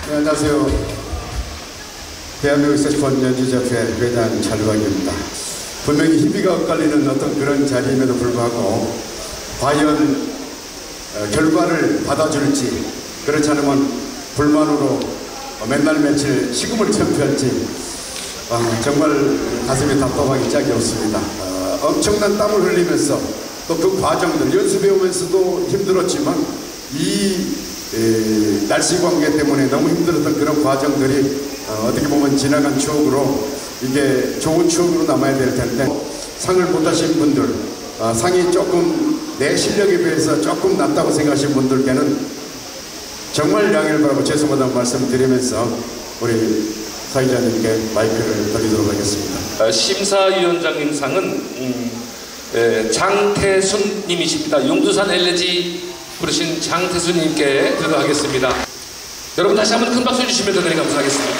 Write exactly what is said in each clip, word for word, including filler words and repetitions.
네, 안녕하세요. 대한민국 색소폰 연주자협회 회장 차주광입니다. 분명히 희비가 엇갈리는 어떤 그런 자리임에도 불구하고 과연 어, 결과를 받아줄지, 그렇지 않으면 불만으로 어, 맨날 며칠 식음을 청구할지 어, 정말 가슴이 답답하기 짝이 없습니다. 어, 엄청난 땀을 흘리면서 또 그 과정들, 연습해오면서도 힘들었지만 이 에, 날씨 관계 때문에 너무 힘들었던 그런 과정들이 어, 어떻게 보면 지나간 추억으로 이게 좋은 추억으로 남아야 될 텐데, 상을 못 하신 분들, 어, 상이 조금 내 실력에 비해서 조금 낮다고 생각하시는 분들께는 정말 양해를 바라고 죄송하다는 말씀 드리면서 우리 사회자님께 마이크를 드리도록 하겠습니다. 어, 심사위원장님 상은 음, 에, 장태순 님이십니다. 용두산 엘레지 부르신 장태순님께 드리도록 하겠습니다. 여러분 다시 한번 큰 박수 주시면 대단히 감사하겠습니다.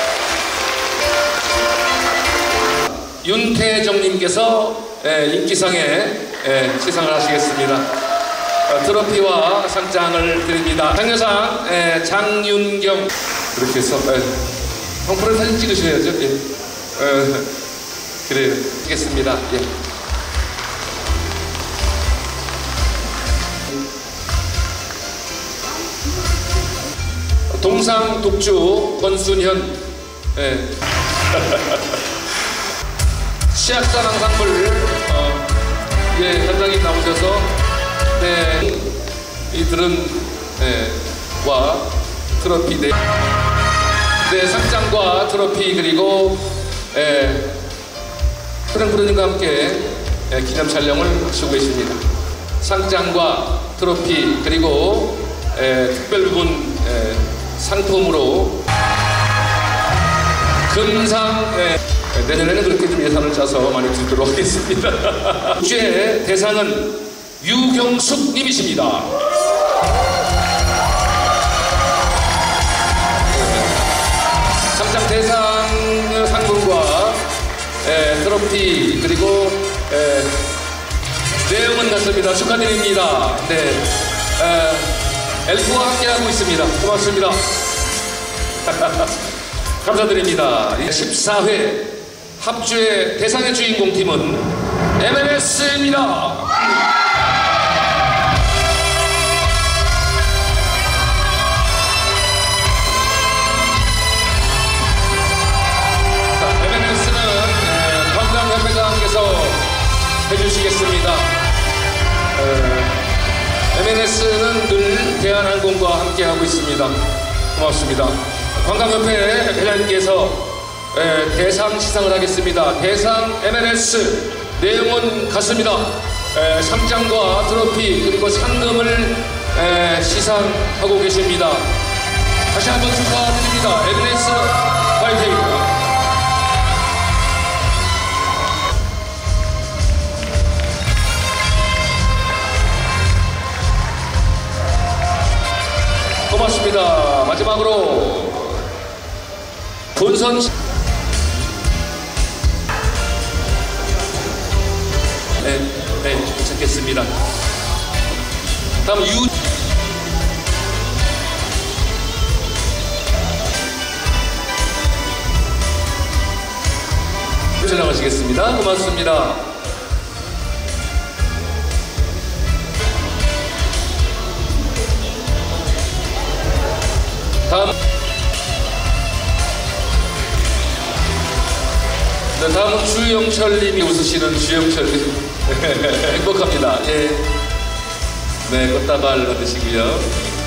윤태정님께서 인기상에 에, 시상을 하시겠습니다. 어, 트로피와 상장을 드립니다. 장려상 에, 장윤경, 이렇게 해서 형프로 사진 찍으셔야죠. 예. 어, 그래요. 하겠습니다. 예. 동상 독주 권순현, 예. 시약산 앙상블 어, 예, 단장님 나오셔서 네, 이들은 예, 와 트로피 네, 네 상장과 트로피 그리고 예, 프랭프로님과 함께 예, 기념 촬영을 하시고 계십니다. 상장과 트로피 그리고 예, 특별분 예, 상품으로 금상 예, 내년에는 그렇게 좀 예산을 짜서 많이 드리도록 하겠습니다. 국제 대상은 유경숙 님이십니다. 상장 대상 상금과 예, 트로피 그리고 예, 내용은 같습니다. 축하드립니다. 네, 예, 엘프와 함께하고 있습니다. 고맙습니다. 감사드립니다. 십사 회 합주의 대상의 주인공 팀은 엠엔에스입니다. 엠엔에스는 관광협회장께서 해주시겠습니다. 엠엔에스는 늘 대한항공과 함께하고 있습니다. 고맙습니다. 관광협회 회장님께서 에, 대상 시상을 하겠습니다. 대상 엠엔에스 내용은 같습니다. 에, 상장과 트로피 그리고 상금을 에, 시상하고 계십니다. 다시 한번 축하드립니다. 엠엔에스 파이팅! 고맙습니다. 마지막으로 본선 네, 네, 도착했습니다. 다음 유 지나가시겠습니다. 고맙습니다. 다음 네, 다음은 주영철님이 웃으시는 주영철님. 행복합니다. 예. 네, 꽃다발 받으시고요.